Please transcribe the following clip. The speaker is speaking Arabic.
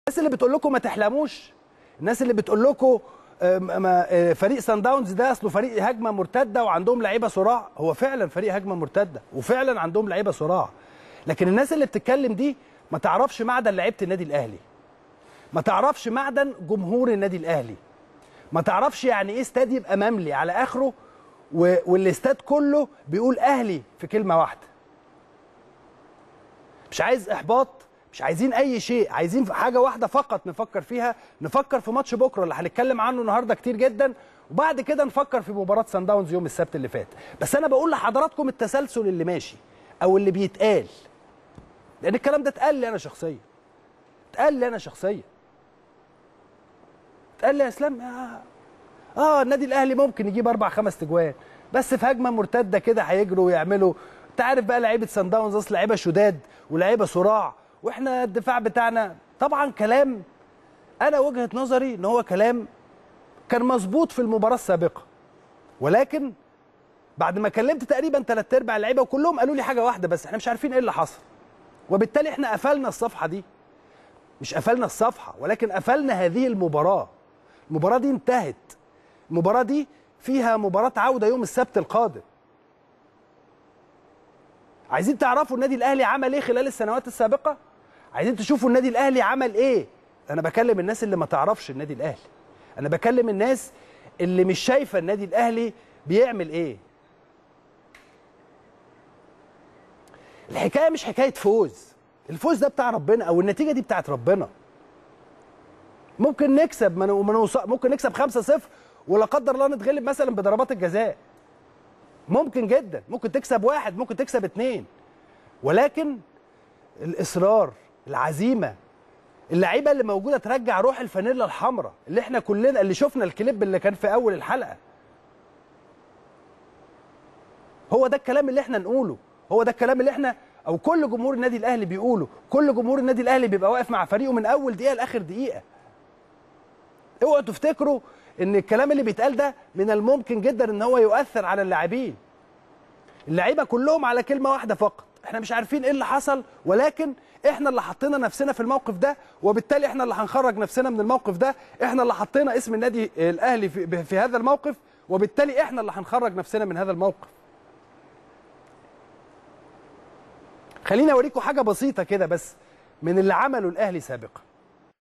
الناس اللي بتقول لكم ما تحلموش، الناس اللي بتقول لكم فريق سان داونز ده اصله فريق هجمه مرتده وعندهم لعيبه صراع، هو فعلا فريق هجمه مرتده وفعلا عندهم لعيبه صراع، لكن الناس اللي بتتكلم دي ما تعرفش معدن لعيبه النادي الاهلي، ما تعرفش معدن جمهور النادي الاهلي، ما تعرفش يعني ايه استاد يبقى مملي على اخره والاستاد كله بيقول اهلي في كلمه واحده. مش عايز احباط، مش عايزين اي شيء، عايزين حاجه واحده فقط نفكر فيها، نفكر في ماتش بكره اللي هنتكلم عنه النهارده كتير جدا، وبعد كده نفكر في مباراه سان داونز يوم السبت اللي فات. بس انا بقول لحضراتكم التسلسل اللي ماشي او اللي بيتقال، لان الكلام ده اتقال لي انا شخصيا، اتقال لي يا اسلام النادي الاهلي ممكن يجيب 4 5 تجوان، بس في هجمه مرتده كده هيجروا ويعملوا. انت عارف بقى لعيبه سان داونز اصل لعيبه شداد ولاعيبه صراع، واحنا الدفاع بتاعنا طبعا كلام، انا وجهه نظري ان هو كلام كان مظبوط في المباراه السابقه، ولكن بعد ما كلمت تقريبا 3/4 اللعيبه وكلهم قالوا لي حاجه واحده بس، احنا مش عارفين ايه اللي حصل، وبالتالي احنا قفلنا الصفحه دي، مش قفلنا الصفحه ولكن قفلنا هذه المباراه. المباراه دي انتهت، المباراه دي فيها مباراه عوده يوم السبت القادم. عايزين تعرفوا النادي الاهلي عمل ايه خلال السنوات السابقه؟ عايزين تشوفوا النادي الاهلي عمل ايه؟ انا بكلم الناس اللي ما تعرفش النادي الاهلي، انا بكلم الناس اللي مش شايفه النادي الاهلي بيعمل ايه. الحكايه مش حكايه فوز، الفوز ده بتاع ربنا او النتيجه دي بتاعت ربنا. ممكن نكسب ممكن نكسب 5-0 ولا قدر الله نتغلب مثلا بضربات الجزاء، ممكن جدا، ممكن تكسب 1 ممكن تكسب 2، ولكن الاصرار، العزيمه، اللعيبه اللي موجوده ترجع روح الفانيلا الحمراء اللي احنا كلنا اللي شفنا الكليب اللي كان في اول الحلقه. هو ده الكلام اللي احنا نقوله، هو ده الكلام اللي احنا او كل جمهور النادي الاهلي بيقوله، كل جمهور النادي الاهلي بيبقى واقف مع فريقه من اول دقيقه لاخر دقيقه. اوعوا تفتكروا ان الكلام اللي بيتقال ده من الممكن جدا ان هو يؤثر على اللاعبين. اللعيبه كلهم على كلمه واحده فقط، احنا مش عارفين ايه اللي حصل، ولكن احنا اللي حطينا نفسنا في الموقف ده، وبالتالي احنا اللي هنخرج نفسنا من الموقف ده، احنا اللي حطينا اسم النادي الاهلي في هذا الموقف، وبالتالي احنا اللي هنخرج نفسنا من هذا الموقف. خليني اوريكم حاجه بسيطه كده بس من اللي عمله الاهلي سابقا.